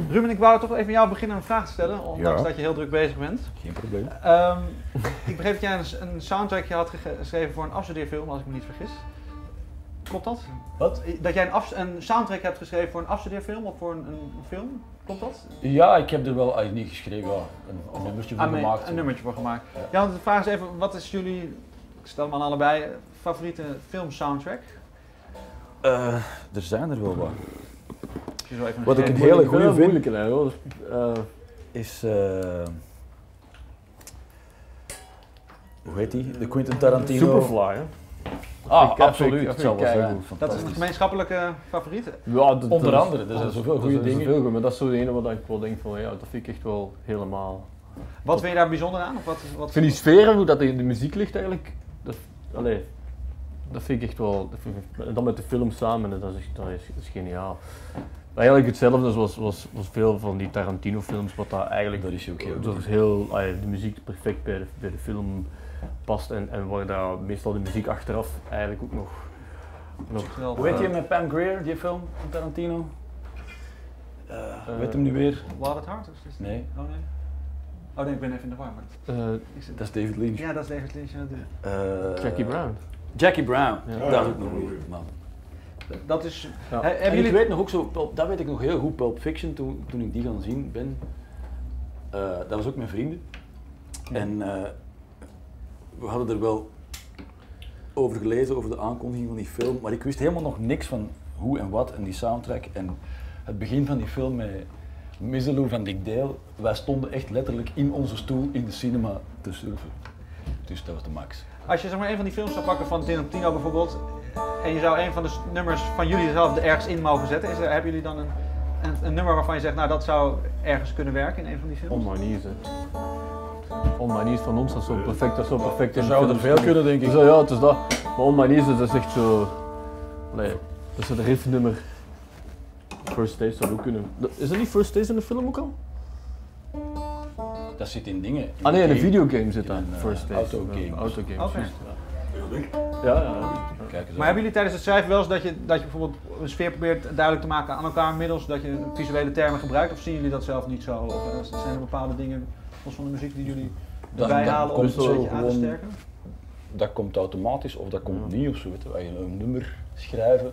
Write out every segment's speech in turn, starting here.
Ruben, ik wou toch even jou beginnen een vraag te stellen, ondanks dat je heel druk bezig bent. Geen probleem. Ik begreep dat jij een soundtrackje had geschreven voor een afstudeerfilm, als ik me niet vergis. Klopt dat? Wat? Dat jij een soundtrack hebt geschreven voor een afstudeerfilm of voor een film? Klopt dat? Ja, ik heb er wel, niet geschreven, ja, een nummertje voor gemaakt. Een nummertje voor gemaakt. Ja, want de vraag is even, wat is jullie, ik stel hem aan allebei, favoriete film-soundtrack? Er zijn er wel wat. Even Wat ik een hele goede vind, is... hoe heet die? De Quentin Tarantino. Superfly, hè? Absoluut. Dat zou wel zijn. Dat is een gemeenschappelijke favoriet? Ja, onder andere, er zijn zoveel goede dingen. Zoveel, maar dat is zo de ene wat ik wel denk van, ja, dat vind ik echt wel helemaal... Wat vind je daar bijzonder aan? Of wat... Ik vind die sfeer, hoe dat in de muziek ligt eigenlijk, dat vind ik echt wel... En dan met de film samen, dat is geniaal. Eigenlijk hetzelfde was veel van die Tarantino films, wat daar eigenlijk... Dat is ook de muziek perfect bij de film past en waar daar meestal de muziek achteraf eigenlijk ook nog... Hoe heet je met Pam Grier, die film van Tarantino? Weet hem nu weer? Wild at Heart? Nee. Oh nee. Oh nee, ik ben even in de war. Dat is David Lynch. Ja, dat is David Lynch. Jackie Brown. Jackie Brown, ja. Dat is ook nog goed, man. Dat is... Ja. En jullie... ik weet nog ook zo, dat weet ik nog heel goed, Pulp Fiction, toen ik die gaan zien ben. Dat was ook met vrienden. Ja. En we hadden er wel over gelezen, over de aankondiging van die film, maar ik wist helemaal nog niks van hoe en wat en die soundtrack. En het begin van die film met Misselou van Dick Dale, wij stonden echt letterlijk in onze stoel in de cinema te surfen. Dus dat was de max. Als je zeg maar een van die films zou pakken van Tarantino bijvoorbeeld, en je zou een van de nummers van jullie zelf er ergens in mogen zetten, hebben jullie dan een nummer waarvan je zegt, nou dat zou ergens kunnen werken in een van die films? On My Knees, hè. On My Knees van ons, dat is zo perfect, Er zou er veel kunnen, denk ik. Zo, ja, het is dat. Maar On My Knees, dat is echt zo... Nee, dat is het riffnummer. First Stage zou ook kunnen. Is dat niet First Stage in de film ook al? Dat zit in dingen. Nee, in een videogame zit dat. First Stage. Autogame. Autogame. Okay. Ja. Maar hebben jullie tijdens het schrijven wel eens dat je bijvoorbeeld een sfeer probeert duidelijk te maken aan elkaar middels dat je visuele termen gebruikt? Of zien jullie dat zelf niet zo? Of zijn er bepaalde dingen los van de muziek die jullie erbij halen om het een beetje aan te sterken? Dat komt automatisch of dat komt niet of zo. Als je een nummer schrijven,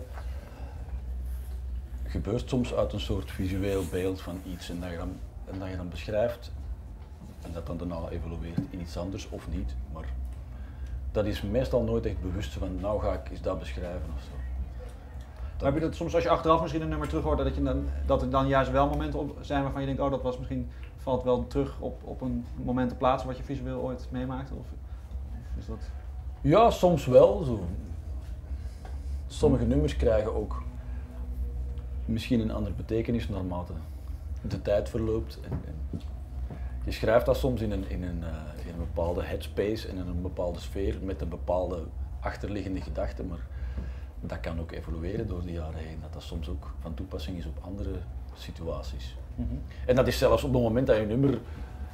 gebeurt soms uit een soort visueel beeld van iets en dat je dan beschrijft en dat dan daarna evolueert in iets anders of niet. Maar dat is meestal nooit echt bewust van, nou ga ik eens dat beschrijven of zo. Maar heb je dat soms als je achteraf misschien een nummer terug hoort, dat er dan juist wel momenten op zijn waarvan je denkt, oh dat was misschien, valt wel terug op een moment te plaatsen wat je visueel ooit meemaakte? Of is dat... Ja, soms wel. Zo. Sommige nummers krijgen ook misschien een andere betekenis naarmate de tijd verloopt. En je schrijft dat soms in een bepaalde headspace en in een bepaalde sfeer met een bepaalde achterliggende gedachte, maar dat kan ook evolueren door de jaren heen, dat soms ook van toepassing is op andere situaties. Mm-hmm. En dat is zelfs op het moment dat je een nummer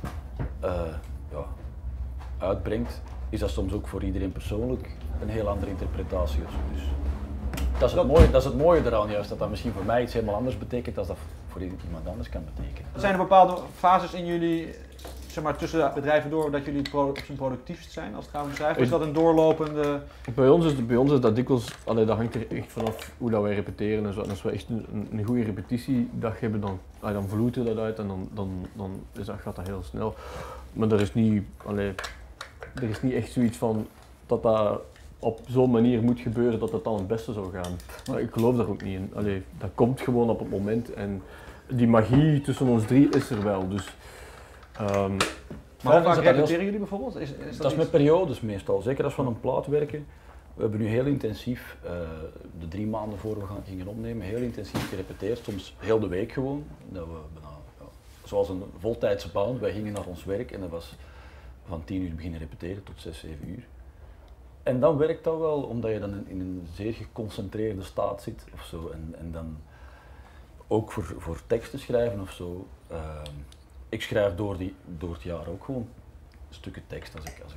uitbrengt, is dat soms ook voor iedereen persoonlijk een heel andere interpretatie of zo. Dus dat is het mooie eraan juist, dat misschien voor mij iets helemaal anders betekent dan dat voor iemand anders kan betekenen. Zijn er bepaalde fases in jullie, zeg maar tussen de bedrijven door, dat jullie op zijn productiefst zijn als het gaat om schrijven? Of is dat een doorlopende... Bij ons is dat dikwijls, dat hangt er echt vanaf hoe dat wij repeteren en zo. En als we echt een goede repetitiedag hebben, dan vloeit er dat uit en dan gaat dat heel snel. Maar er is niet echt zoiets van dat op zo'n manier moet gebeuren dat het dan het beste zou gaan. Maar ik geloof daar ook niet in. Dat komt gewoon op het moment en die magie tussen ons drie is er wel. Dus, maar hoe vaak repeteren jullie bijvoorbeeld? Dat is met periodes meestal, zeker als we aan een plaat werken. We hebben nu heel intensief, de 3 maanden voor we gingen opnemen, heel intensief gerepeteerd, soms heel de week gewoon. Dat we, zoals een voltijdse baan, wij gingen naar ons werk en dat was van 10 uur beginnen repeteren tot 6, 7 uur. En dan werkt dat wel, omdat je dan in een zeer geconcentreerde staat zit of zo. En dan ook voor teksten schrijven of zo. Ik schrijf door het jaar ook gewoon stukken tekst als ik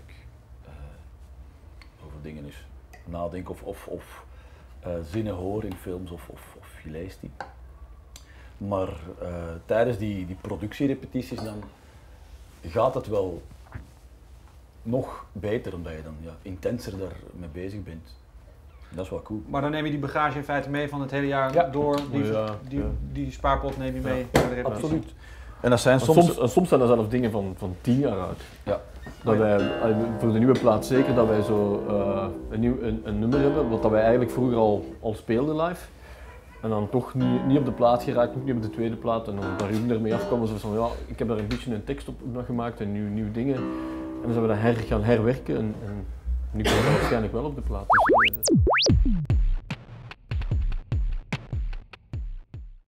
over dingen eens nadenk of zinnen hoor in films of je leest die. Maar tijdens die productierepetities dan gaat het wel nog beter, omdat je dan intenser daarmee bezig bent. Dat is wel cool. Maar dan neem je die bagage in feite mee van het hele jaar door, die spaarpot neem je mee naar de repetitie. Absoluut. En dat zijn soms zijn dat zelfs dingen van 10 jaar oud. Ja. Dat wij, voor de nieuwe plaat zeker, dat wij zo een nummer hebben, wat wij eigenlijk vroeger al speelden live. En dan toch niet op de plaat geraakt, ook niet op de tweede plaat. En dan daar ermee afkomen ze van ik heb daar een beetje een tekst op gemaakt en nieuwe dingen. En dan zijn we dat gaan herwerken en nu komt het waarschijnlijk wel op de plaat. Dus